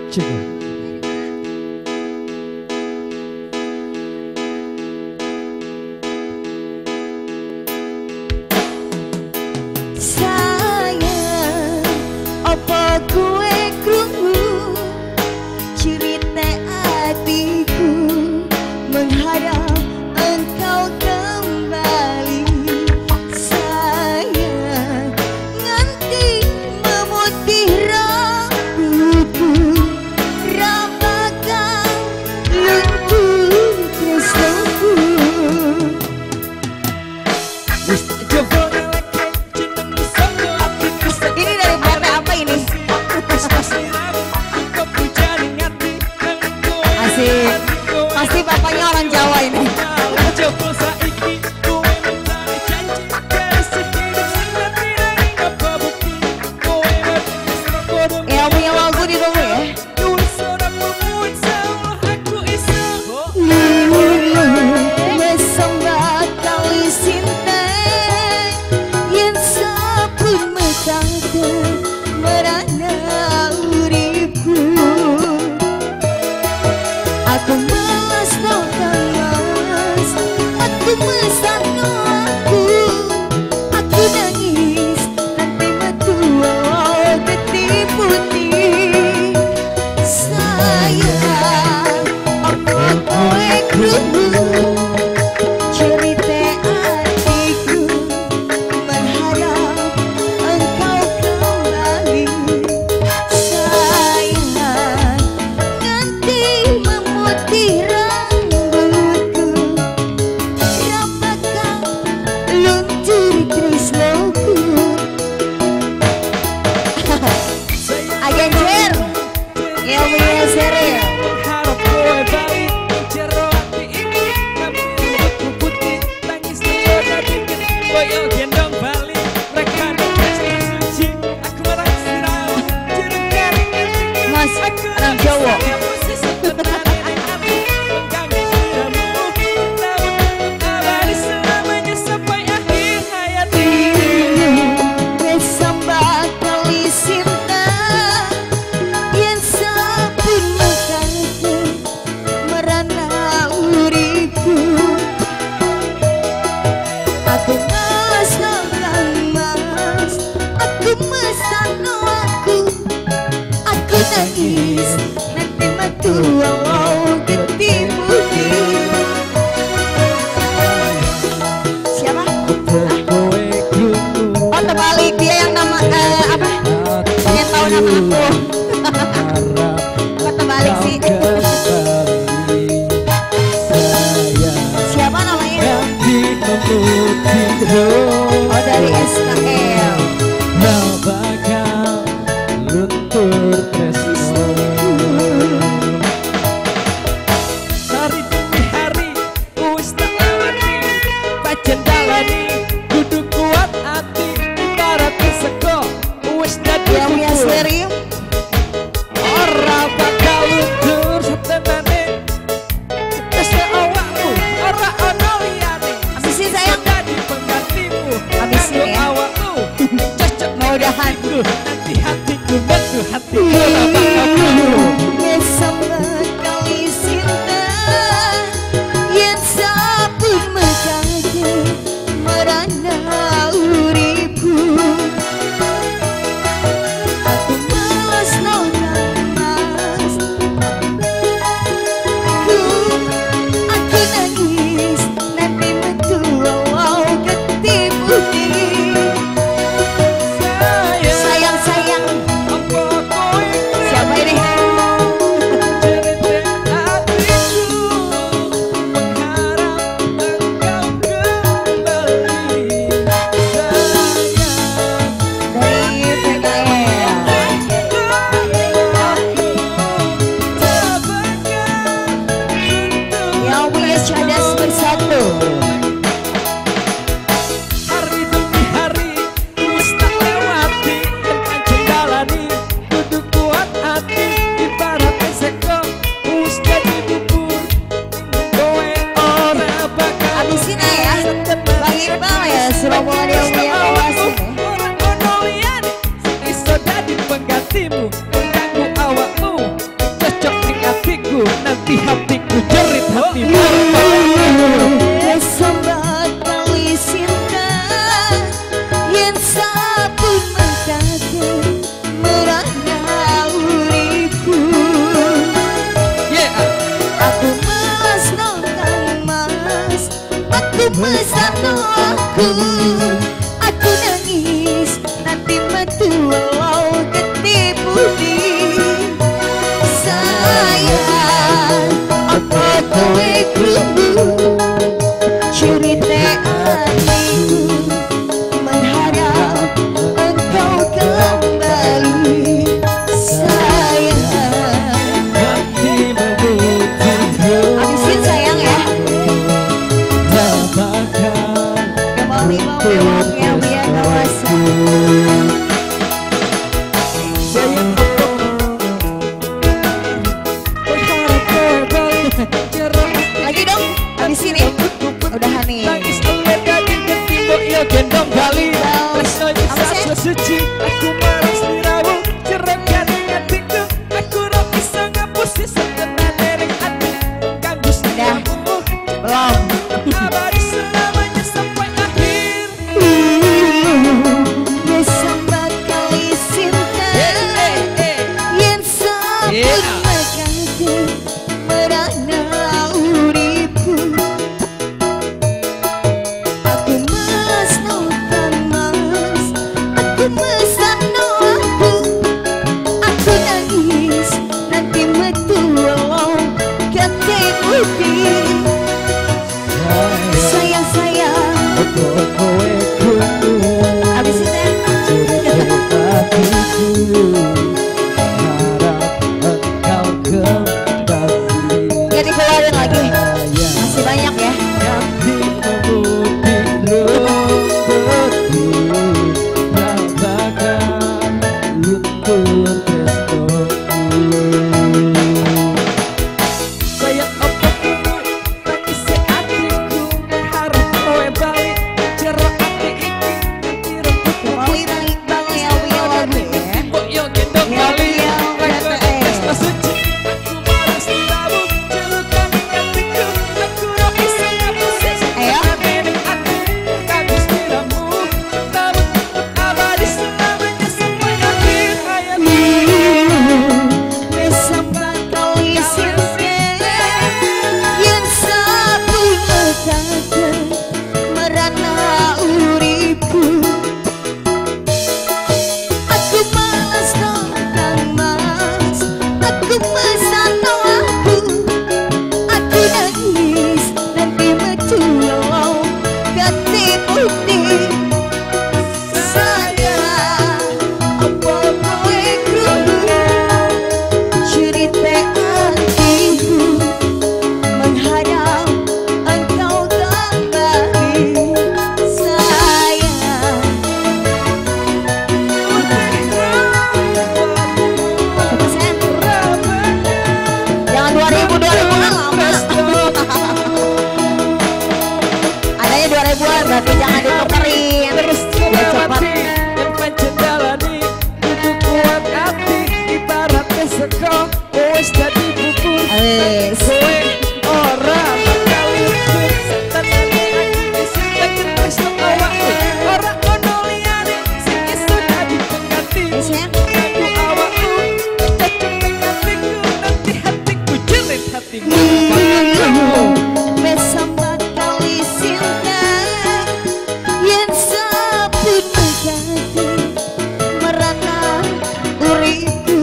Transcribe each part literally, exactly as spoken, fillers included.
Coba. Sayang, apa kue krungu cerita hatiku mengharap engkau kembali. Sayang, nganti memutih rambutku, rapakan luntur tresnaku. Ini dari partai apa ini? Asik. Pasti bapaknya orang Jawa ini. Ya punya lagu ditunggu ya. Mesambah kali cinta yang sabun metangke merana uripku. Aku malas no kalas, aku mesan no aku, aku nangis nanti metu walau getih putih. Sayang, apa kowe krungu cerita hatiku mengharap engkau kembali. Sayang, ganti memutih rambutku, rapakan luntur tresnaku. Agen Jer, ya punya serial. Mas, orang Jawa. Mesambah kali cinta yang sabun metangke merana uripku. Aku malas no mas, aku mesan no aku, aku nangis nanti metu walau getih putih. Siapa? Oh terbalik, dia yang nama eh, apa? Pengen tahu nama aku. Kok terbalik sih? Siapa namanya? Oh dari S K L. Yang punya seri habisin sayang. Habisin ya. Mudah-mudahan. Mesambah kali cinta yang sabun metangke merana uripku. Aku malas no mas, aku, aku nangis nanti metu walau getih putih. Sayang sayang, Apa kowe sayang Lagi dong, habis ini udahan nih. Tangis oleh daging ketimbuk yo gendong bali Tresno nyesat suci aku marah sliramu Jereng gading hatiku aku ro iso ngapusi setenane ring ati Kanggo sliramu Belum. abadi selamanya sampai akhir Bisa bakal cinta yang sabun mekati merana uripu. Aku mesno mas, aku mesno aku, aku nangis nanti metu kate putih. Sayang sayang, abis itu ya dikeluarin lagi, masih banyak ya. Sayang apa dulu tangisi hatiku mengharap kowe balik jero ati iki nanti rebut Bali bali bali ya ya lagu ya. Mbok yo gendong bali Tresno suci aku marah sliramu celukan hatiku aku ro iso ngapusi setenane ring ati kanggo sliramu namun abadi selamanya sampai akhir hayatku Bisa bakal cinta yang sabun mekati merana uripu. Aku malas nonton mas, aku pesan aku, aku nangis nanti meculong kate putih. Sayang, apa kowe krungu cerita hatiku mengharap engkau kembali. Sayang, jangan dua ribu dua ribu kan lama. Adanya dua ribuan berarti jangan ditukerin. Terus Biar cepat. melewati dan pancen jalani kudu kuat hati ibaratnya seko wis dadi bubur Wis. kowe ora bakal luntur setenane aku isi tekan tresno awakku ora ono liyane sing iso dadi pengganti Wis ya. kanggo awakku cecep hatiku nanti hatiku jerit hatiku Bisa bakal cinta yang sabun mekati merana uripu.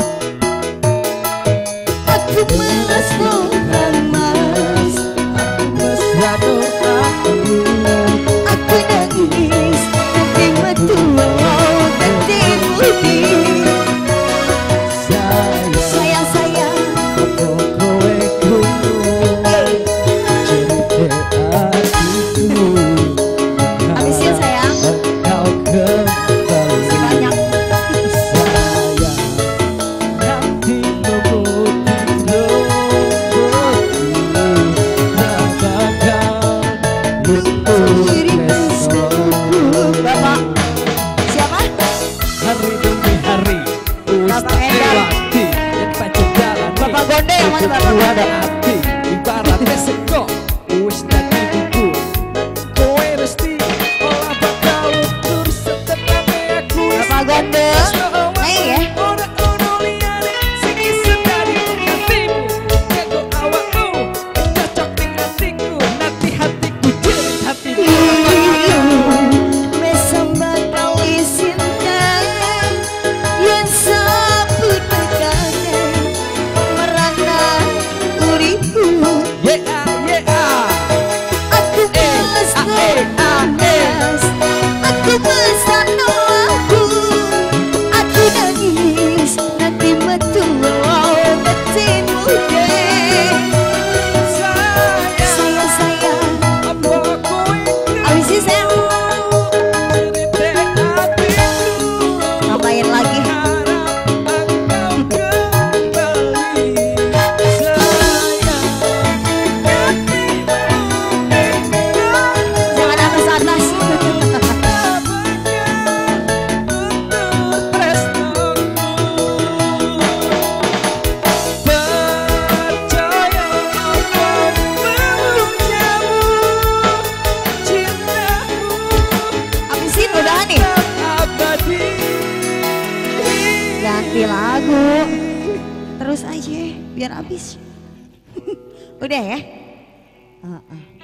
Aku malas nonton mas, mesrano aku aku nangis nanti metu kate putih. sayang Sayang sayang, apa kowe krungu cerita hatiku habis ya sayang, kau kembali masih banyak. sayang nanti memutih Bapak siapa? hari demi hari wis Bapak tak Endar. lewati yen pancen jalan Bapak Gonde yang mana Bapak ada Gonde? hati ibaratnya seko wis dadi bubur kowe mesti ora bakal luntur setenane aku Bapak Gonde, naik ya. ora ono liyane sing iso dadi penggantimu kanggo awakmu cocok ning hatiku nanti hatiku jerit hatiku Bisa bakal cinta yang sabun mekati merana uripu. yeah biar habis. Udah ya? Uh -uh.